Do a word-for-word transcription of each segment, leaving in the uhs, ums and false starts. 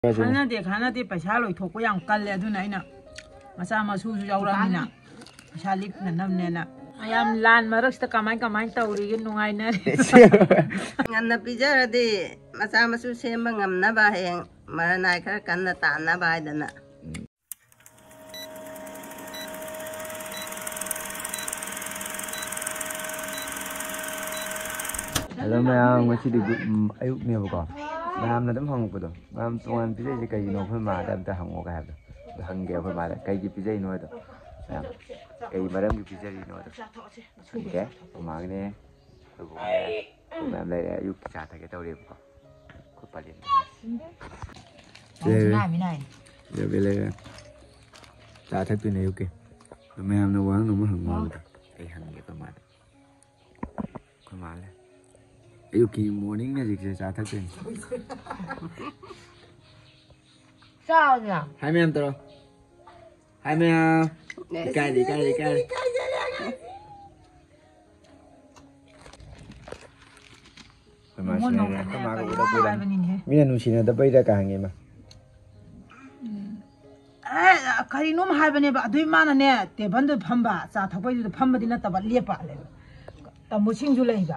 ꯈꯥꯟꯅꯗꯦ ꯈꯥꯟꯅꯗꯦ ꯄꯩꯁꯥ ꯂꯣꯏꯊꯣꯛꯄ ꯌꯥꯝ ꯀꯜꯂꯦ ꯑꯗꯨꯅ ꯑꯩꯅ ꯃꯆꯥ ꯃꯁꯨꯁꯨ ꯌꯥꯎꯔꯛꯑꯃꯤꯅ ꯄꯩꯁꯥ ꯂꯤꯛꯅꯅꯕꯅꯦꯅ ꯌꯥꯝ ꯂꯥꯟ ꯃꯔꯛꯁꯤꯗ ꯀꯃꯥꯏ ꯀꯃꯥꯏ ꯇꯧꯔꯤꯒꯦ ꯅꯨꯡꯉꯥꯏꯅꯔꯤ ꯉꯟꯅ ꯄꯤꯖꯔꯗꯤ ꯃꯆꯥ ꯃꯁꯨ ꯁꯦꯝꯕ ꯉꯝꯅꯕ ꯍꯌꯦꯡ ꯃꯔꯅꯥꯏ ꯈꯔ ꯀꯟꯅ ꯇꯥꯟꯅꯕ ꯍꯥꯏꯗꯅ Hello ma'am, ngasi di ayuk ni apa kau? Ma'am na dem hang apa tu? Ma'am tuan pizza je kai no pun mah dem tu hang oka ada. Hang dia pun mah kai je pizza ino itu. Ma'am, kai madam je pizza ino itu. Okay, mah ni. Ma'am lagi ayuk cah tak kita boleh apa? Kau paling. Ya boleh. Cah tak tu ni okay. Ma'am na wang no mah hang oka. Kai hang dia pun mah. Kau mah le. Ayuki morning na jik sa thak tin. Sao nhỉ? Hai mẹ em tao. Hai mẹ. Cái đi cái đi cái đi. Mà xin nè, có mà có đâu quên đâu. Mình nuôi xin đã bây giờ cả ngày mà. À, cái nó mà hai bên này bà đôi mà nè, để bên đó phàm bà, cha thằng bây giờ phàm bà đi na tập liệp bà lên. Tập một xin du lịch bà.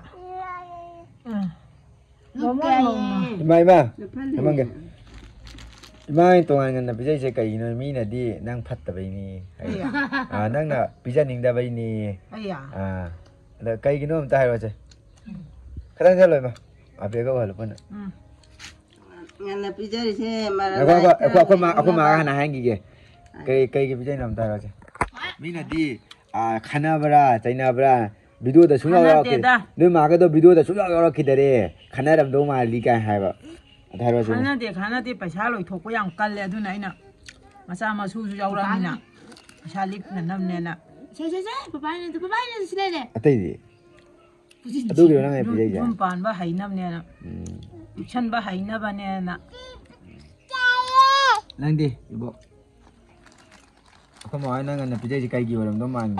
Mai ba, emang ke? Mai tuan kan pizza saya kai ni, mi na di nang phat tabai ni. Ah, nang na pizza ning tabai ni. Ah, ada kai gino am tahai baca. Kadang jalan ma, apa kau halu pun. Ngana pizza ni mara. Aku aku aku aku ma aku ma hana hangi ke. Kai kai ke pizza ni am tahai baca. Mi na di ah khana bara, China bara. Video dah sudah orang ke, ni makan tu video dah sudah orang kita deh, khana ram dong mah likan hai ba, ada apa sih? Khana deh, khana deh, पैसा लोग थोको yang कल ले, अदुन आइना, मसा मसू जो जाऊँ रामिना, पैसा लिख न नमने ना. Cek cek cek, papa ini tu papa ini sini deh. Apa ini? Aduh dia orang apa dia? Jumpan bah hai namne na, ikan bah hai na bane na. Nanti, ibu. Aku mau anak anak pijak jika lagi orang tu mana?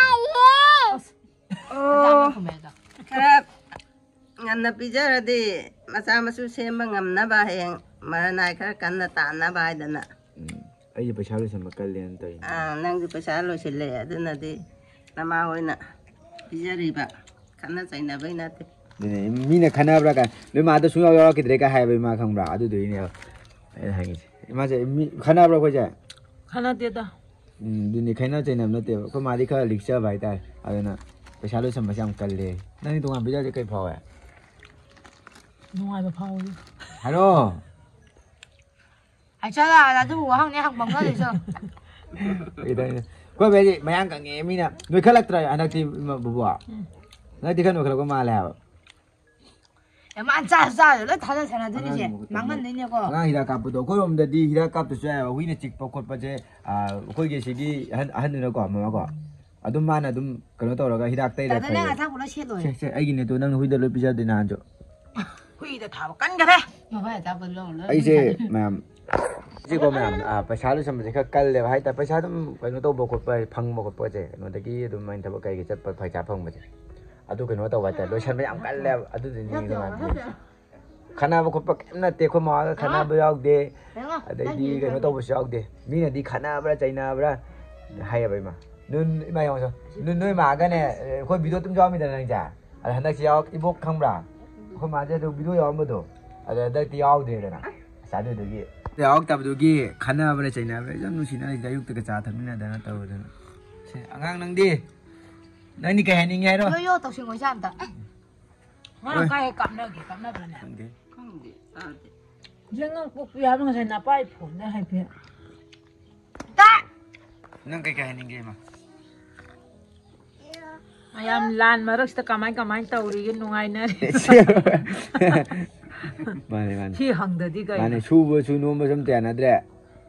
Kerap ngana pizaradi masa masu sembang ngamnaba heng maranai kara kanna tanna baidana. Ayo pesalu sama kalian tu. Ah, nang di pesalu sile aduna di nama hoina pizari ba kanna saina baina te. Ni mina khana berapa kan? Ni mah ada sungai orang kita dekat hai berapa kang berapa? Aduh tu ini apa? Ini hangi. Macam khana berapa je? Khana tiada. Hmm, ni khana cina mana tu? Kau mari kau liksa baik tak? Aduna. Pesalu sama macam kali. Nanti tuan pizza je kai pau ya. Nuai berpau. Hello. Acha lah, ada tu orang ni hang bangga ni so. Kita ni. Kau beri mayang kang ni mina. Noi khalak try anak ti bubuah. Nanti kan noi khalak kau malah. Ya mana acha acha, lo thada thada tu ni je, mangan ni ni ko. Ngang hidak kap tu. Kau om tadi hidak kap tu saya. Hui ni cik pokok paje. Ah, kau je segi han han ni ko mama ko. Adum mana adum kalau tahu orang hidak tay dah. Tapi ni asal pula cek loh. Cek cek, ayi ni tu nang hui dah lebih jadi nanjo. Hui dah tahu kan kah? Mama tak perlu lo. Ayi je, ma'am. Je ko ma'am, ah pesalu sama je kal le, hai tapi pesalu kalau tahu pokok pai, phang pokok pai je. Kalau tadi tu main tahu kai kita pai cap phang je. Adu kalau tahu baca, lo sampai yang kal le, adu ni ni macam. Khana pokok pai, na te ko mau khana berjauh deh. Ada di kalau tahu berjauh deh. Mina di khana berah, China berah, hai apa mah? Nun mai yang so nun noi ma kan ne koi video tum jaw mi da nang ja ada handak si yaw ibok khang bra koi ma je do video yaw ma do ada da ti yaw de na sa de de gi yaw tab do gi khana ba china ba jam nu sina da yuk ta ka cha tham na da na taw da se angang nang di nang ni ka haning ngai ro Yo yo, tak sih ngoi sam tak. Mana kaya kap na, kap na berani. Kong di, ah di. Jangan kau biar orang saya napai pun dah hai biar. Tak. nang kai ka haning ge ma Ayam lan maraks ta kamai kamai tauri nungai na. mane mane Chi hang da di kai. mane chu bo chu no ma sam ta na dre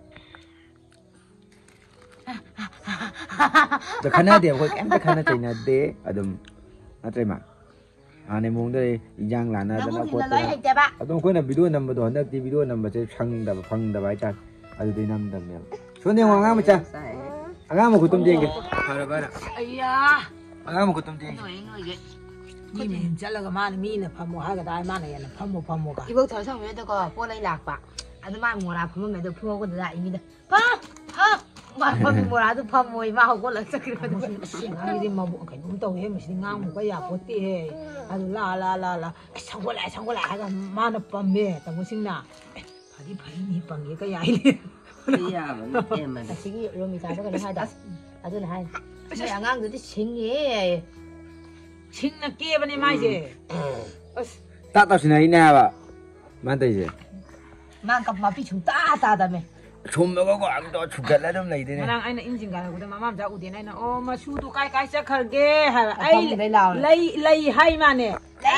da khana de ko kem da khana china de adum atre ma ane mong de yang la na da na ko ta adum ko na video number do na ti video number che chang da phang da bai ta adu de nam da ne so ne wa nga ma cha anga ma ku tum de ge ha ba na Ayah. anga ma ku tum de Ni min jalan ke mana? Mina pamu, harga dah mana ya? Pamu pamu kah? Ibu tahu sang mana tu ko, boleh lak pak. 아들 마 뭐라 보면 매도 부어고 나입니다. 봐, 봐. 마 보면 뭐라도 봐 뭐이 마 하고 락서 그러거든. 아이디 뭐 그냥 또 해. 무슨 강 뭐야 보티. 아주 라라라라. 상고라 상고라 하가 마나 밤에 당신나. 바디 바디 방에 그 야이. 이야 엠만 시기 로미 자서 그래 하다. 아들 하. 내 양강들이 징해. 칭나 깨버니 마이지. 딱 답시나 이내봐. 맞다 이제. 만값 마피 좀 따다다며. 좀 먹고 안도 죽을래 좀 내이네. 나랑 아이나 인진 가고도 마맘 자고 되나 이나 어 마슈도 까이까이 짝할게 하 아이, 아이 레이 레이 하이 마네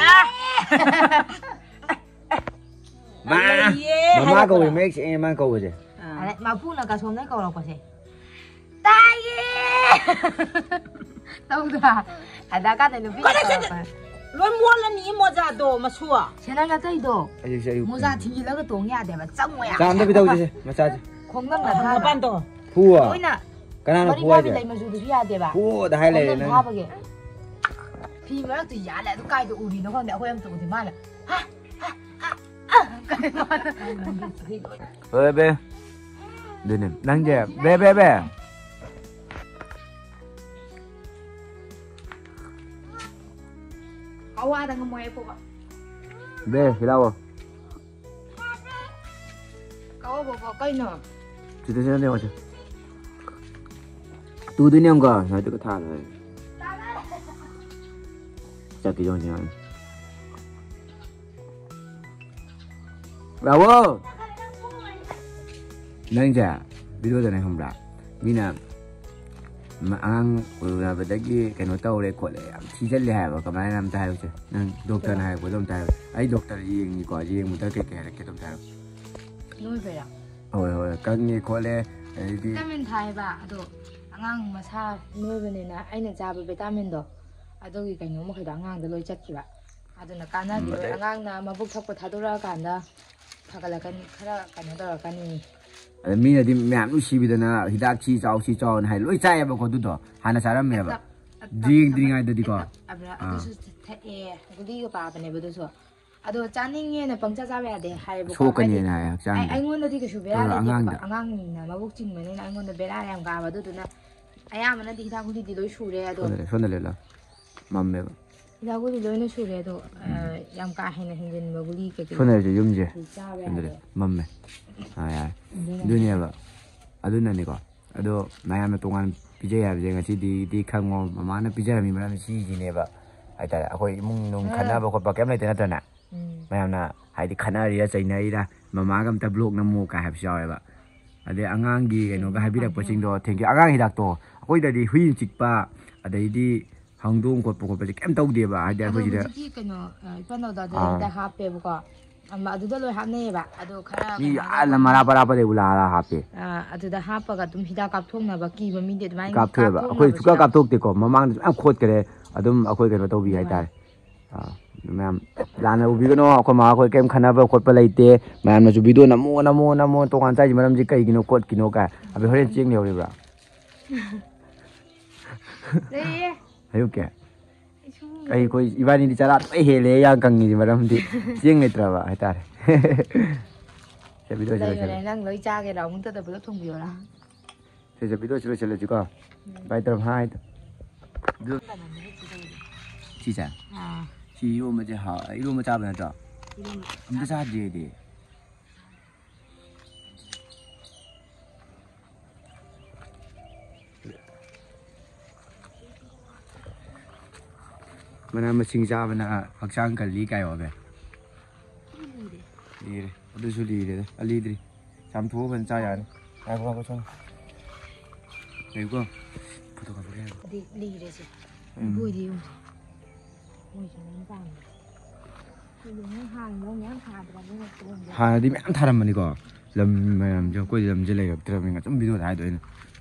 마 마마 거기 맥스 에만 거기. 아니 마푸나가 손에 거라고 세. 따예. 나우다. 아다가 되는 비. 론 몰라니 모자도 마수아 세나가 떠이도. 아유 아유. 모자 튕기려고 동해야 돼. 봐. 짱모야. 잠도 비다 오지. 마사지. 공감 나 나타. 반도 부어. 보이나? 까나는 머리 부어야 밥이 돼. 내면 주도 해야 돼 봐. 부어 다 할래. 공감 밥하게. 비면 또 야래 또 까이도 우리 너 근데 호염 또 어디 말아. 베베. 네네. 낭제 베베베. Awa đang ngồi phụ ạ. 베 히라워. Có bộ bộ cây nữa. 주대 전에 오죠. 두드냥 거 나도 그 타. 자기 전에. 라워. 낭자 비디오 전에 한다. 미나 ang là về đấy cái nó tàu đấy của lại chi chất lẻ và cái máy làm tay chứ nên doctor này của trong tay ấy doctor gì như có gì một cái cái cái trong tay Nuôi về à? rồi rồi các như có lẽ đi Vitamin thay bà, ado angang masa nuôi về này nè, anh là cha về vitamin đó, ado cái cái nhóm mà phải angang để lôi chất kìa, ado là cái nào thì angang na mà bốc thóc của thado ra cái đó, thằng là cái cái là cái nó đó cái này. mình là đi mẹ nó xí bây giờ na hidak chi cháu chi cháu này lối chạy vào có tụt đó hana saram mẹ bà riêng riêng ai đi có à bữa ado số thế cái đi cái bà bên này bữa số ado chăn nghe là bằng cha cha về để hay bữa số cái này này anh anh muốn đi cái số về là angang angang na mà bốc chinh mình anh muốn về là em cả bà đó na anh em mình đi thang đi lối số đấy ado 손을 내려 맘매 이다고 이러는 소리도 양가 해는 행진 먹으리 그 손을 좀 юм지 손을 맘매 아야 눈이야 봐 아두는 이거 아도 나야면 동안 비제야 비제가 지디 디 칸고 마마는 비제라미 말하는 시지네 봐 하여튼 아고이 뭉농 칸나버 거 밖에 없네 되나잖아 마야나 하이디 칸나리야 자이나이라 마마가 암타 블록 나무 까 합셔야 봐 아데 앙앙기 그노가 하비락 버싱도 땡기 앙앙 히닥도 아고이다디 후인 찍바 아데이디 항동 것보 것보 깸 떠우디에 봐 하이디 아고이다 이 그노 이번에도 다 합해 보고 아마 아두도 로 하네 봐 아두 카라 이 알라 마라바라바데 울라라 하페 아 아두다 하빠가 좀 히다 갑통나 봐 기버 미데 많이 갑토에 봐 아고이 주가 갑톡데고 마망도 좀 콧 그래 아둠 아고이 그노 떠우비 하이다 아 ma'am लाना उबिगनो अखो मा अखो केम खनाबा खोटपा लेते ma'am न जुबिदो नमो नमो नमो तो कान साइ मरम जी कई गिनो कोट किनो का अबे हरे चेंग ने होरेब्रा 네 आयो के कई कोई इबानी दी चला ए हेले या कंगी जी मरम दी चेंग ने ट्रावा हाइतारे से बिदो चले चले nang lối cha cái đầu muốn tới tới thông biểu là से से बिदो चले चले जुका बाय तरफ हाइ जी सा à 시 이로 뭐지 하 이로 뭐 잡으면 저 근데 사지 돼 mana masing 잡으나 확장 관리 가요 배 리래 어디서 리래 알리들이 잠투어 번짜야 아이고 하고 좀 이거 부도가 그래 đi đi đấy chứ vui đi vui cho nó vàng bây giờ nó hàng nó nhãn hàng là nó tuôn 하나디 맨 타람만 이거 lâm 저 꼬리 lâm 질레 들어면 좀 비도 다 해도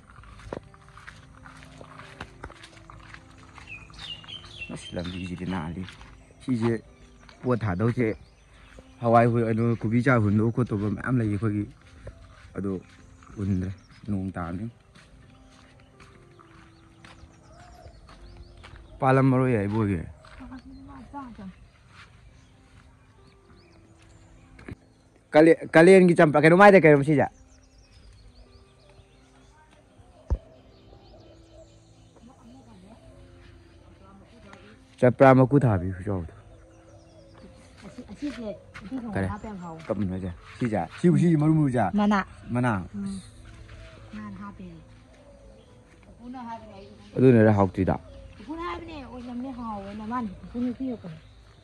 lâm gì thì nà đi khi gì buồn thả đâu chứ Hawaii hồi nó cũng bị cha hồi nó có tụi mình ăn lại cái ở đó buồn đấy nông tàn đấy Palam rồi vậy bôi kìa ꯀꯥꯂꯦꯟꯒꯤ ꯆꯝꯄ꯭ꯔꯥ ꯀꯩꯅꯣ ꯃꯥꯏꯗ ꯀꯩꯅꯣ ꯁꯤꯁꯦ ꯆꯝꯄ꯭ꯔꯥ ꯃꯀꯨ ꯊꯥꯕꯤ ꯈꯨꯆꯥꯎꯗꯣ ꯑꯁꯤꯁꯦ ꯎꯇꯤ ꯊꯣꯡꯕ ꯍꯥꯞꯄ ꯌꯥꯝ ꯍꯥꯎꯋꯦ ꯀꯞꯅꯁꯦ ꯁꯤꯁꯦ ꯁꯤꯕꯨ ꯁꯤꯁꯤ ꯃꯔꯨ ꯃꯔꯨꯁꯦ ꯃꯅꯥ ꯃꯅꯥ ꯅꯍꯥꯟ ꯍꯥꯞꯄꯦ ꯄꯨꯄꯨꯅ ꯍꯥꯏꯕꯅꯦ ꯑꯩ ꯑꯗꯨꯅꯔ ꯍꯥꯎꯇ꯭ꯔꯤꯗ ꯄꯨꯄꯨꯅ ꯍꯥꯏꯕꯅꯦ ꯑꯣꯏꯅꯝꯅꯦ ꯍꯥꯎꯋꯦꯅ ꯃꯥꯅ ꯄꯨꯄꯨꯅ ꯄꯤꯔꯛꯄꯅꯦ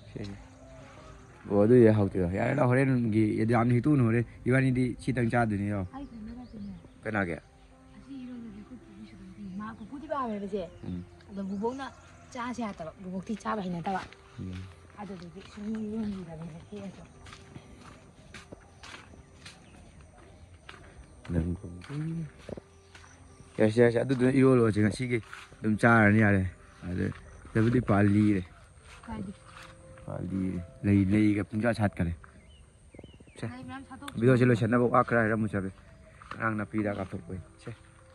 ꯑꯣ ꯑꯗꯨꯗꯤ ꯍꯥꯎꯇ꯭ꯔꯤꯗꯣ ꯌꯥꯔꯦꯗ ꯍꯣꯔꯦꯟꯒꯤ ꯌꯥꯝꯅ ꯍꯦꯛꯇꯨꯅ ꯍꯣꯔꯦꯟ ꯏꯕꯥꯅꯤꯗꯤ ꯁꯤꯇꯪ ꯆꯥꯗꯣꯏꯅꯤ ꯌꯥꯎ ꯀꯅꯥꯒꯤ ꯑꯁꯤ ꯏꯔꯣꯟꯕꯁꯦ ꯑꯩꯈꯣꯏ ꯄꯨꯄꯨꯁꯨ ꯑꯗꯨꯝ ꯄꯤ ꯃꯥ ꯄꯨꯄꯨꯗꯤ ꯄꯥꯝꯃꯦꯕꯁꯦ ꯑꯗꯣ ꯕꯨꯕꯣꯛꯅ ꯆꯥꯁꯦ ꯌꯥꯗꯕ ꯕꯨꯕꯣꯛꯇꯤ ꯆꯥꯕ ꯍꯩꯅꯗꯕ ꯑꯗꯨꯗꯨꯒꯤ ꯁꯨꯝ ꯏꯔꯣꯟꯕꯤꯗꯕꯅꯦ ꯍꯦꯛꯑꯁꯨ ꯌꯥꯔꯁꯤ ꯌꯥꯔꯁꯤ ꯑꯗꯨꯗꯨꯅ ꯏꯔꯣꯜꯂꯣꯁꯦ ꯉꯁꯤꯒꯤ ꯑꯗꯨꯝ ꯆꯥꯔꯅꯤ ꯌꯥꯔꯦ ꯑꯗ ꯁꯤꯗꯕꯨꯗꯤ ꯄꯥꯜꯂꯤꯔꯦ ꯄꯥꯜꯂꯤꯔꯦ ꯂꯩ ꯂꯩꯒ ꯄꯨꯡꯁꯥꯠ ꯁꯥꯠꯈꯔꯦ ꯚꯤꯗꯤꯑꯣꯁꯦ ꯂꯣꯏꯁꯟꯅꯕ ꯋꯥ ꯈꯔ ꯍꯥꯏꯔꯝꯃꯨ ꯆꯥꯕꯤ ꯑꯉꯥꯡ ꯅꯥꯄꯤꯗ ꯀꯥꯞꯊꯣꯛꯄꯩ ꯁꯦ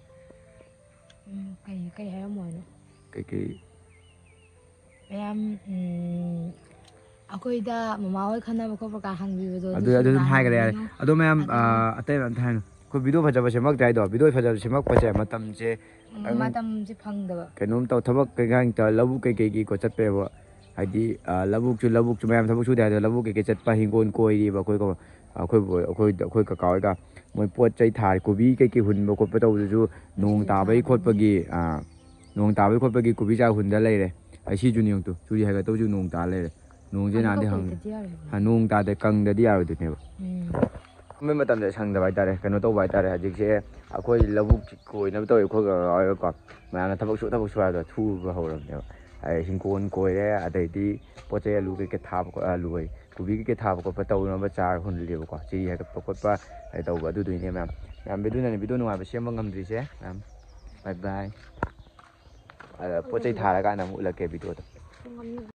ꯀꯩ ꯀꯩ ꯍꯥꯏꯔꯝꯃꯣ ꯍꯥꯏꯅꯣ ꯀꯩꯀꯩ ꯃꯌꯥꯝ ꯑꯩꯈꯣꯏꯗ ꯃꯃꯥ ꯍꯣꯏ ꯈꯟꯅꯕ ꯈꯣꯠꯄ ꯀꯥ ꯍꯪꯕꯤꯕꯗꯣ ꯑꯗꯨ ꯑꯗꯨ ꯑꯗꯨꯝ ꯍꯥꯏꯈ꯭ꯔꯦ ꯌꯥꯔꯦ ꯑꯗꯣ ꯃꯌꯥꯝ ꯑꯇꯩ ꯑꯝꯇ ꯍꯥꯏꯅꯨ ꯑꯩꯈꯣꯏ ꯚꯤꯗꯤꯑꯣ ꯐꯖꯕ ꯁꯦꯝꯃꯛꯇ꯭ꯔꯦ ꯍꯥꯏꯗꯣ ꯚꯤꯗꯤꯑꯣ ꯐꯖꯕ ꯁꯦꯝꯃꯛꯄꯁꯦ ꯃꯇꯝꯁꯦ ꯃꯇꯝꯁꯦ ꯐꯪꯗꯕ ꯀꯩꯅꯣꯝ ꯇꯧ ꯊꯕꯛ ꯀꯩꯀꯥ ꯂꯧꯕꯨꯛ ꯀꯩꯀꯩꯒꯤꯀꯣ ꯆꯠꯄꯦꯕ ꯍꯥꯏꯗꯤ ꯂꯧꯕꯨꯛꯁꯨ ꯂꯧꯕꯨꯛꯁꯨ ꯃꯌꯥꯝ ꯊꯕꯛ ꯁꯨꯗꯦ ꯍꯥꯏꯗꯣ ꯂꯧꯕꯨꯛ ꯀꯩꯀꯩ ꯆꯠꯄ ꯍꯤꯡꯒꯣꯜ ꯀꯣꯏꯔꯤꯕ ꯑꯩꯈꯣꯏ ꯑꯩꯈꯣꯏ ꯑꯩꯈꯣꯏ ꯑꯩꯈꯣꯏ ꯀꯀꯥ ꯍꯣꯏꯒ ꯃꯣꯏ ꯄꯣꯠ ꯆꯩ ꯊꯥꯔꯤ ꯀꯣꯕꯤ ꯀꯩꯀꯩ ꯍꯨꯟꯕ ꯈꯣꯠꯄ ꯇꯧꯕꯗꯨꯁꯨ ꯅꯣꯡ ꯇꯥꯕꯒꯤ ꯈꯣꯠꯄꯒꯤ ꯅꯣꯡ ꯇꯥꯕꯒꯤ ꯈꯣꯠꯄꯒꯤ ꯀꯣꯕꯤ ꯆꯥꯔ ꯍꯨꯟꯗ ꯂꯩꯔꯦ ꯑꯩ ꯁꯤꯁꯨ ꯅꯤꯌꯣꯛꯇꯣ ꯆꯨꯔꯤ ꯍꯥꯏꯒꯠꯇꯧꯁꯨ ꯅꯣꯡ ꯇꯥ ꯂꯩꯔꯦ ꯅꯣꯡꯁꯦ ꯅꯍꯥꯟꯗꯤ ꯍꯪꯉꯦ ꯅꯣꯡ ꯇꯥꯗꯦ ꯀꯪꯗꯗꯤ ꯌꯥꯔꯣꯏꯗꯣꯏꯅꯦꯕ ꯃꯣꯏ ꯃꯇꯝꯗ ꯁꯪꯗꯕ ꯍꯥꯏꯇꯥꯔꯦ ꯀꯩꯅꯣ ꯇꯧꯕ ꯍꯥꯏꯇꯥꯔꯦ ꯍꯧꯖꯤꯛꯁꯦ ꯑꯩꯈꯣꯏ ꯂꯧꯕꯨꯛ ꯀꯣꯏꯅꯕ ꯇꯧꯋꯦ ꯑꯩꯈꯣꯏꯒꯀꯣ ꯃꯌꯥꯝꯅ ꯊꯕꯛ ꯁꯨ ꯊꯕꯛ ꯁꯨ ꯍꯥꯏꯕꯗꯣ ꯊꯨꯕ ꯍꯧꯔꯕꯅꯦꯕ ꯍꯤꯡꯒꯣꯜ ꯀꯣꯏꯔꯦ ꯑꯗꯩꯗꯤ ꯄꯣꯠ ꯆꯩ ꯑꯂꯨ ꯀꯩꯀꯩ ꯊꯥꯕ ꯈꯣꯠ ꯑꯂꯨ ꯑꯣꯏ ꯀꯣꯕꯤ ꯀꯩꯀꯩ ꯊꯥꯕ ꯈꯣꯠꯄ ꯇꯧꯅꯕ ꯆꯥꯔ ꯍꯨꯜꯂꯦꯕꯀꯣ ꯆꯦꯔꯤ ꯍꯥꯏꯒꯠꯄ ꯈꯣꯠꯄ ꯇꯧꯕ ꯑꯗꯨꯗꯨꯏꯅꯦ ꯃꯌꯥꯝ ꯃꯌꯥꯝ ꯚꯤꯗꯤꯑꯣꯅꯅꯦ ꯚꯤꯗꯤꯑꯣ ꯅꯨꯡꯉꯥꯏꯕ ꯁꯦꯝꯕ ꯉꯝꯗ꯭ꯔꯤꯁꯦ ꯃꯌꯥꯝ ꯕꯥꯏ ꯕꯥꯏ ꯑꯗ ꯄꯣꯠ ꯆꯩ ꯊꯥꯔꯀꯥꯟꯗ ꯑꯃꯨꯛ ꯎꯠꯂꯛꯀꯦ ꯚꯤꯗꯤꯑꯣꯗꯣ